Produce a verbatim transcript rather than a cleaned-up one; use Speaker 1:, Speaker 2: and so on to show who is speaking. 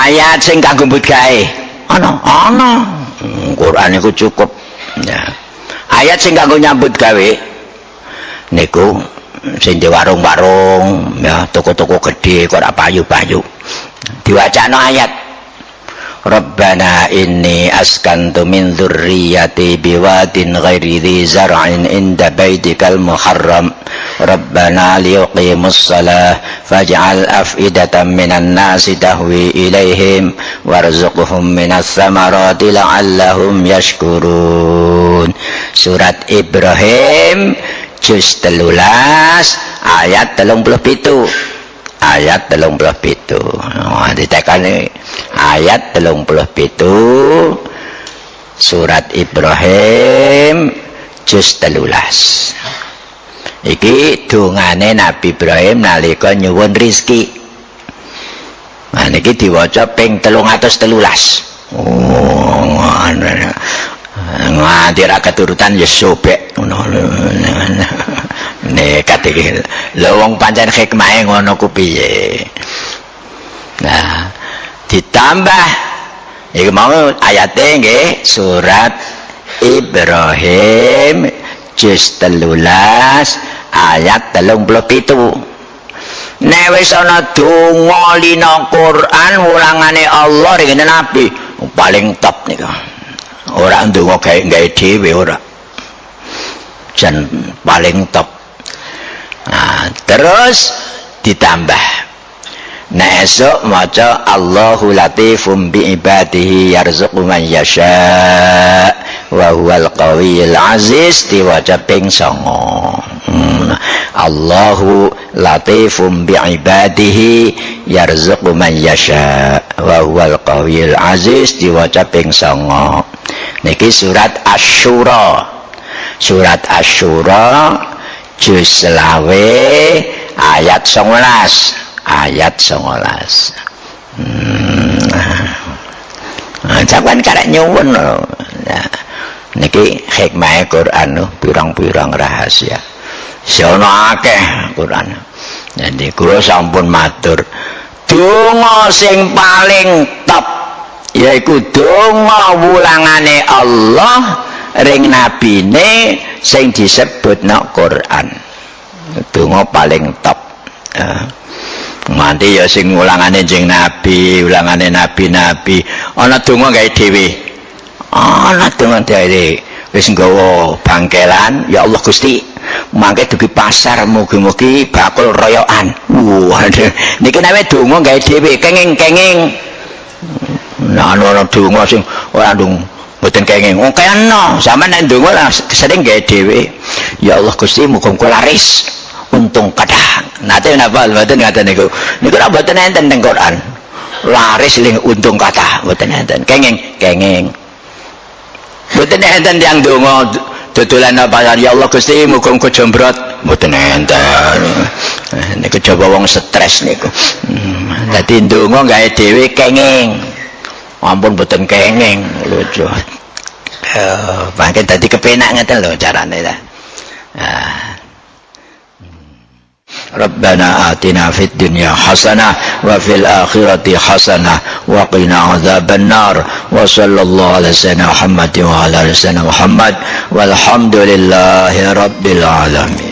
Speaker 1: ayat sing kanggo mbut gawe ana ana Quran iku cukup ya. Ayat sing kanggo nyambut gawe niku sing di warung-warung ya toko-toko gede kok ora payu-payu diwacana ayat Rabbana inni askantu min dzurriyyati biwadin ghairi dzi zar'in inda baitikal muharram Rabbana liyuqimus shalah faj'al af'idatan minan nasi tahwi ilaihim warzuqhum minas samarati la'allahum yashkurun. Surat Ibrahim juz telulas ayat telung puluh pitu ayat telung puluh pitu oh, ditekani ayat telung puluh pitu surat Ibrahim juz telulas iki dungane Nabi Ibrahim nalika nyuwun rizki. Nah niki diwaca ping telung atus telulas oh nganti ra keturutan ya sobek ngono nekat iki lho wong pancen hikmahe ngono ku piye. Nah ditambah iki mau ayate nggih surat Ibrahim juz telulas ayat telung puluh pitu. Nek wis ana donga lina Quran wulangane Allah ring Nabi paling top niku. Ora ndonga gawe dhewe ora. Jan paling top. Nah, terus ditambah nek esuk maca Allahu latifum bi ibadihi yarzuqu man yasha wa huwal qawiyul aziz diwaca ping songo. Hmm. Allahu latifum bi ibadihi yarzuqu man yasha wa huwal qawiyul aziz diwaca ping songo. Niki surat Asy-Syura. Surat Asy-Syura juz selawe ayat songolas ayat songolas. Hmm. Nah, sampeyan karek nyuwun lho. Nah, niki hikmah Quran pirang-pirang rahasia. Sono akeh Quran. Jadi kula sampun matur donga sing paling top yaiku donga wulangane Allah ring nabine sing disebutna Quran. Donga paling top. Uh. Nanti ya sing ulangane jeng nabi, ulangane nabi-nabi. Ana donga gawe dhewe. Ana donga dhewe. Wis nggawa bangkelan, ya Allah Gusti, mangke dugi pasar mugi-mugi bakul royokan. Waduh, niki nek donga gawe dhewe kenging-kenging. Nah ana donga sing ora ndung mboten kenging. Wong kena, sampeyan nek donga lah sering gawe dhewe. Ya Allah Gusti, muga-muga laris. Untung kathah. Nate napa mboten ngaten niku. Niku ora mboten enten teng Quran. Laris ling untung kathah, mboten enten. Kenging, kenging. Mboten enten tiyang donga dodolan apa ya Allah Gusti muga-muga jombrot, mboten enten. Niku coba wong stres niku. Dadi donga gawe dhewe kenging. Ampun mboten kenging lucu. Eh, mangke dadi kepenak ngeten lho carane ta. Ah. Rabbana atina fid dunya hasanah wa fil akhirati hasanah wa qina adzaban nar wa sallallahu ala sayyidina Muhammad wa ala ali sayyidina Muhammad walhamdulillahi rabbil alamin.